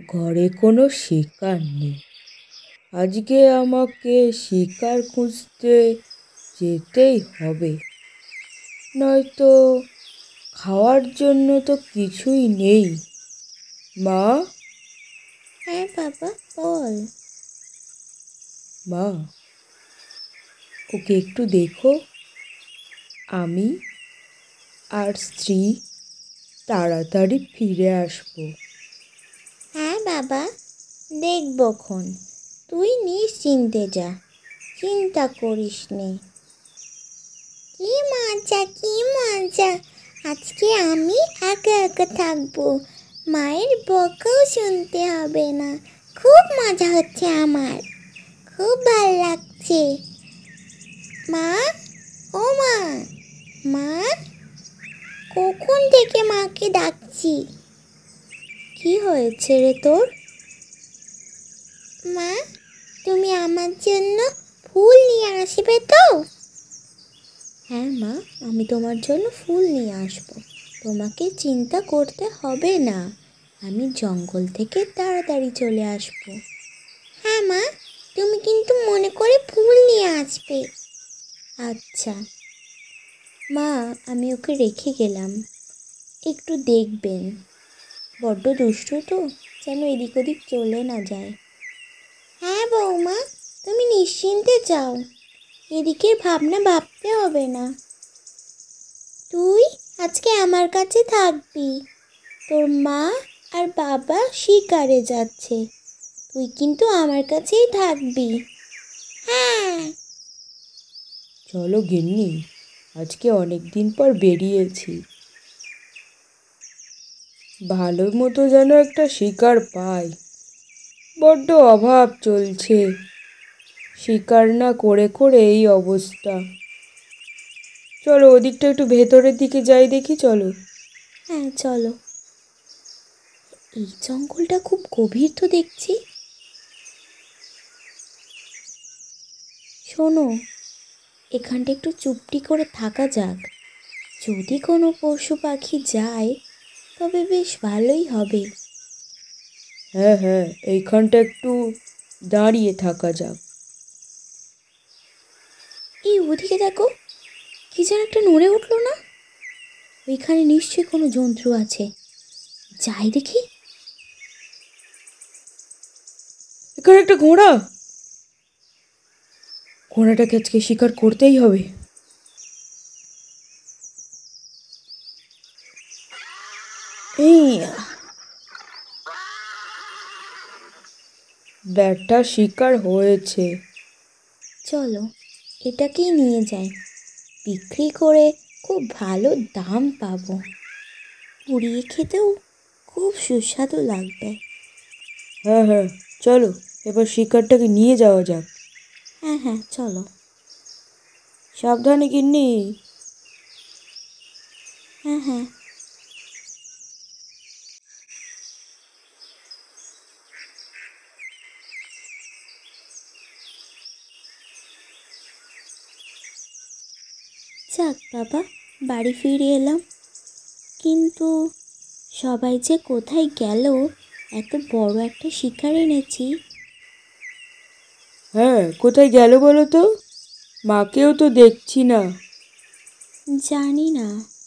ঘরে কোনো শিকার নেই। আজকে আমাকে শিকার খুঁজতে যেতেই হবে, নয়তো খাওয়ার জন্য তো কিছুই নেই। মা, হ্যাঁ বাবা, বল। মা, ওকে একটু দেখো। আমি আর স্ত্রী তাড়াতাড়ি ফিরে আসবো। হ্যাঁ বাবা, দেখবক্ষণ। তুই নিশ্চিন্তে যা, চিন্তা করিস নে। কি মজা, কি মজা! আজকে আমি একা একা থাকবো, মায়ের বকাও শুনতে হবে না। খুব মজা হচ্ছে আমার, খুব ভালো লাগছে। মা, ও মা, মা, কখন থেকে মাকে ডাকছি। কি হয়েছে রে তোর? মা, তুমি আমার জন্য ফুল নিয়ে আসবে তো? হ্যাঁ মা, আমি তোমার জন্য ফুল নিয়ে আসবো। তোমাকে চিন্তা করতে হবে না, আমি জঙ্গল থেকে তাড়াতাড়ি চলে আসবো। হ্যাঁ মা, তুমি কিন্তু মনে করে ফুল নিয়ে আসবে। আচ্ছা মা, আমি ওকে রেখে গেলাম, একটু দেখবেন। বড্ড দুষ্টু তো, যেন এদিক ওদিক চলে না যায়। হ্যাঁ বৌমা, তুমি নিশ্চিন্তে যাও, এদিকের ভাবনা ভাবতে হবে না। তুই আজকে আমার কাছে থাকবি। তোর মা আর বাবা শিকারে যাচ্ছে, তুই কিন্তু আমার কাছেই থাকবি। হ্যাঁ। চলো গিন্নি, আজকে অনেক দিন পর বেরিয়েছি, ভালো মতো যেন একটা শিকার পাই। বড্ড অভাব চলছে, শিকার না করে করে এই অবস্থা। চলো ওদিকটা একটু ভেতরের দিকে যাই দেখি, চলো। হ্যাঁ চলো। এই জঙ্গলটা খুব গভীর তো দেখছি। শোনো, এখানটা একটু চুপটি করে থাকা যাক। যদি কোনো পশু পাখি যায় তবে বেশ ভালোই হবে। হ্যাঁ হ্যাঁ, এইখানটা একটু দাঁড়িয়ে থাকা যাক। এই ওদিকে দেখো, কি যেন একটা নড়ে উঠলো না? ওইখানে নিশ্চয়ই কোনো জন্তু আছে, যাই দেখি। এখানে একটা ঘোড়া, ঘোড়াটাকে আজকে শিকার করতেই হবে। এই ব্যাটটা শিকার হয়েছে। চলো এটাকেই নিয়ে যাই, বিক্রি করে খুব ভালো দাম পাবো। পুড়িয়ে খেতেও খুব সুস্বাদু লাগবে। হ্যাঁ হ্যাঁ, চলো এবার শিকারটাকে নিয়ে যাওয়া যাক। হ্যাঁ হ্যাঁ চলো। সাবধানে গিন্নি। হ্যাঁ হ্যাঁ। যাক বাবা, বাড়ি ফিরে এলাম। কিন্তু সবাই যে কোথায় গেল, এত বড় একটা শিকার এনেছি। হ্যাঁ, কোথায় গেল বলো তো? মাকেও তো দেখছি না। জানি না।